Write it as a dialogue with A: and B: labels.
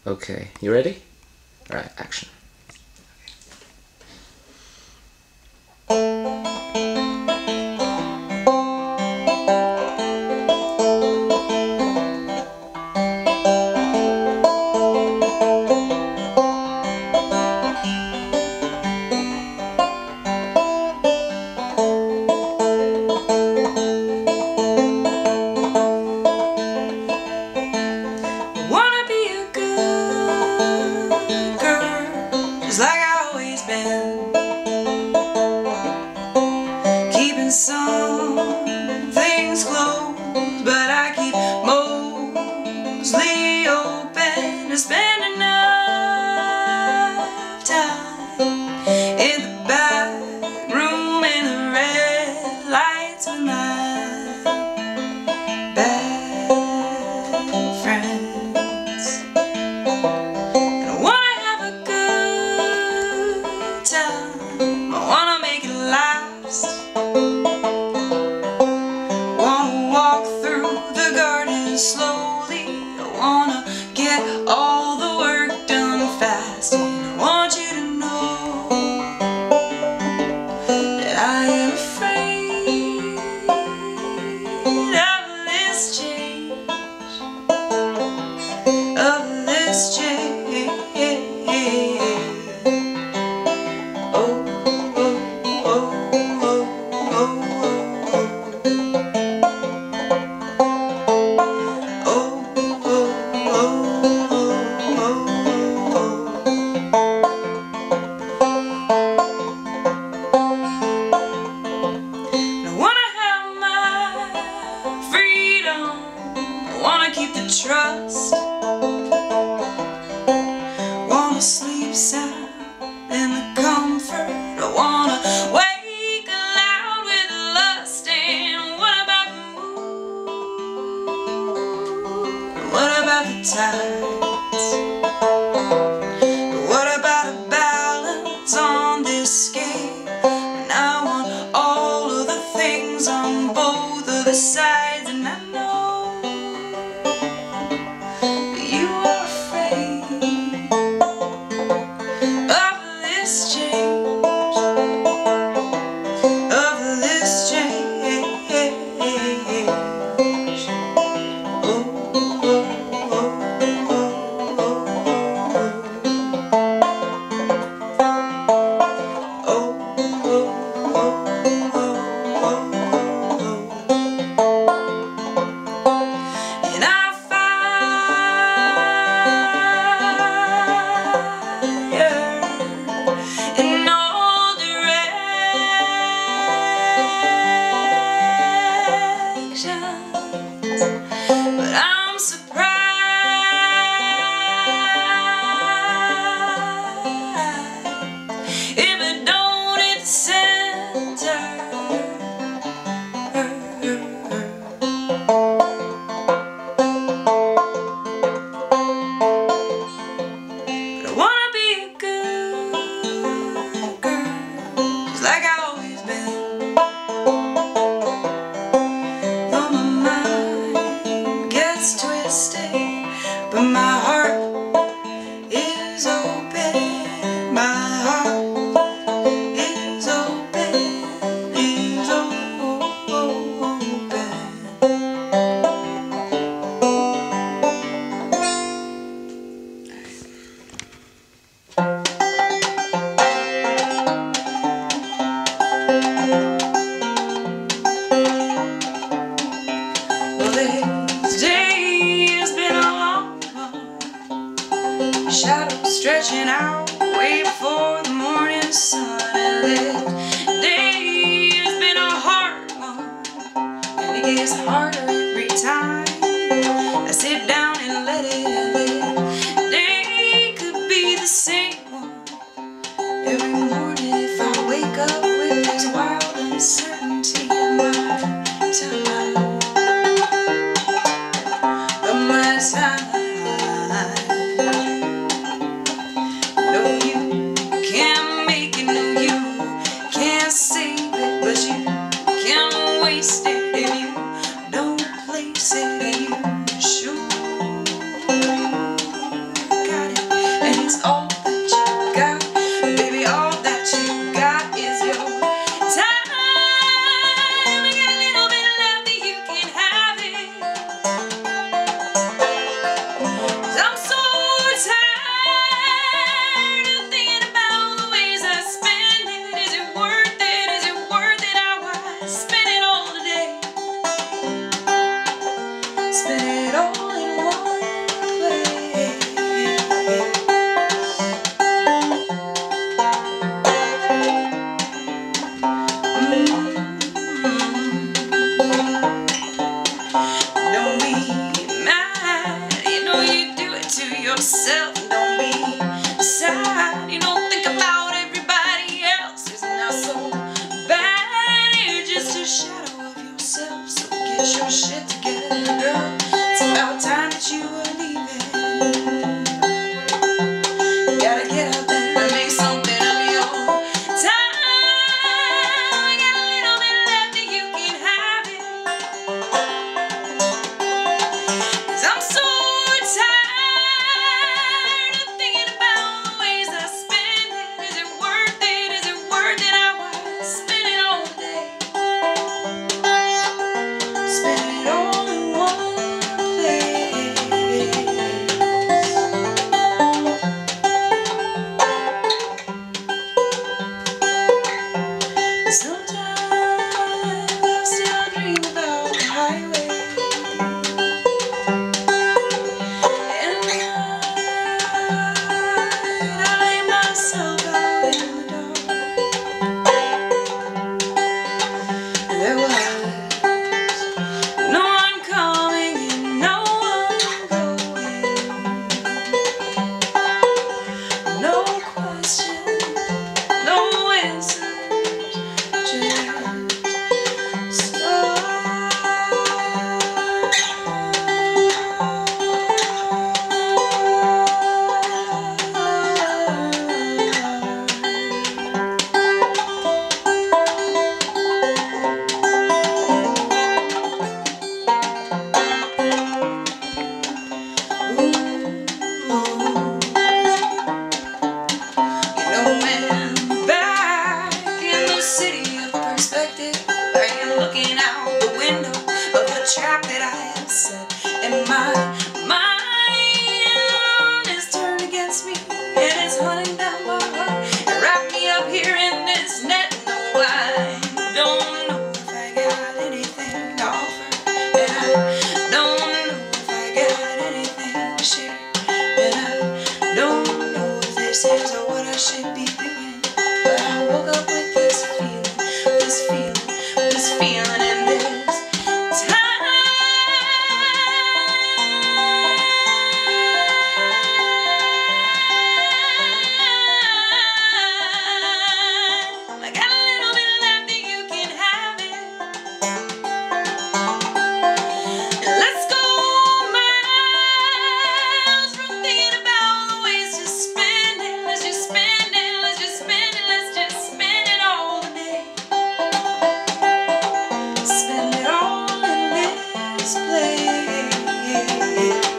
A: Okay, you ready? Alright, action.
B: Some things closed, but I keep mostly open to spend enough time in the back room in the red lights with my bad friends. And I wanna have a good time, I wanna make it last. Slowly, I wanna get all the work done fast, and I want you to know that I am afraid of this change, of this change. Oh, oh, oh, oh, oh, oh. Keep the trust, wanna sleep sound in the comfort, I wanna wake loud with lust. And what about the moon? What about the tides? What about a balance on this scale? And I want all of the things on both of the sides, and I know you are afraid of this change, of this change. Oh, oh, oh, oh, oh, oh, oh, and I in all directions, but I'm surprised if it don't hit the center. But I wanna be a good girl, like I've always been. Though my mind gets twisted, but my heart is open. My heart is open, is open. Well, this day has been a long one, shadows stretching out way before the morning sun. And this day has been a hard one, and it gets harder every time I sit down and let it live. Day could be the same one every morning if I wake up with this wild uncertainty in my time. No, you can't make it, no, you can't save it, but you can waste it if you don't place it, and you sure got it all in one place. Don't be mad, you know you do it to yourself. Don't be sad, you don't think about everybody else. It's not so bad, you're just a shadow of yourself. So get your shit together, girl. It's about time that you were leaving. You gotta get out there and make something of your time. You got a little bit left that you can have it. 'Cause I'm so tired of thinking about the ways I spend it. Is it worth it? Is it worth it? I was spending all day. Spend it all in one place. Sometimes I still dream about the highway. And I lay myself out in the dark. There was no one coming and no one going. No question, no answers, just looking out the window of the trap that I have set, and my mind is turned against me, and it's hunting down my heart and wrap me up here in this net. No, I don't know if I got anything to offer, and I don't know if I got anything to share, and I don't know if this is what I should be doing, but I woke up with this feeling, this feeling, this feeling in this time. I got a little bit left that you can have it. And let's go miles from thinking about the ways to spend it. Let's just spend it, let's just spend it, let's just spend it all day. Spend it all in this place.